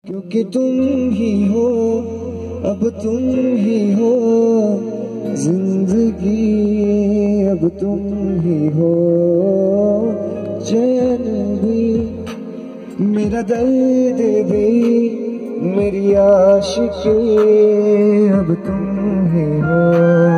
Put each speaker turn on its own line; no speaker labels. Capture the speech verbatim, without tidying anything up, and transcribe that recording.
क्योंकि तुम ही हो, अब तुम ही हो जिंदगी, अब तुम ही हो चैन भी, मेरा दर्द भी, मेरी आशिकी, अब तुम ही हो।